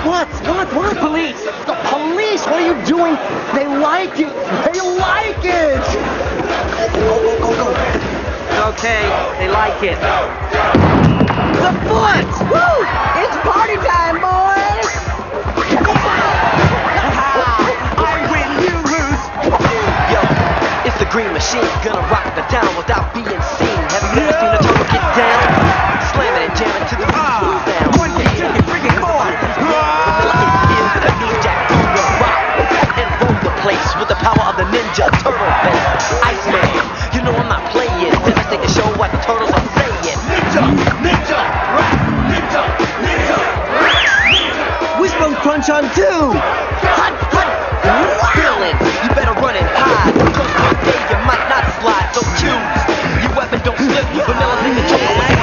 What? Police! The police! What are you doing? They like it! They like it! Go. Okay, they like it. The foot! Woo! It's party time, boys! I win, you lose! Yo, it's the Green Machine, gonna rock the town without being seen. Have you ever seen a turtle get down? Slamming and jamming to the beat sound. One day, chicken, freaking boy! Is the new Jack Tonga rock and roll the place with the power of the Ninja Turtle face. Iceman, you know I'm not playing. Devastate the show what the turtles are saying. Ninja! Wishbone Crunch on 2! Hut! Villain, you better run and hide. Because one day you might not slide. So choose. Your weapon don't slip. Vanilla thing to